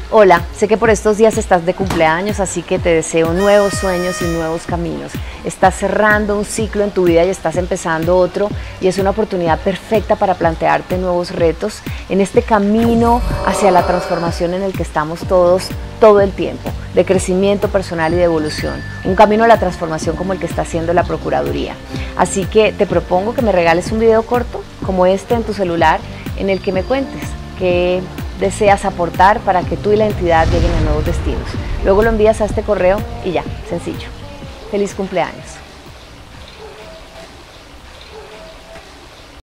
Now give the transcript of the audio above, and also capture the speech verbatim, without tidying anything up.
Hola, sé que por estos días estás de cumpleaños, así que te deseo nuevos sueños y nuevos caminos. Estás cerrando un ciclo en tu vida y estás empezando otro, y es una oportunidad perfecta para plantearte nuevos retos en este camino hacia la transformación en el que estamos todos todo el tiempo, de crecimiento personal y de evolución. Un camino a la transformación como el que está haciendo la Procuraduría. Así que te propongo que me regales un video corto como este en tu celular, en el que me cuentes que deseas aportar para que tú y la entidad lleguen a nuevos destinos. Luego lo envías a este correo y ya, sencillo. ¡Feliz cumpleaños!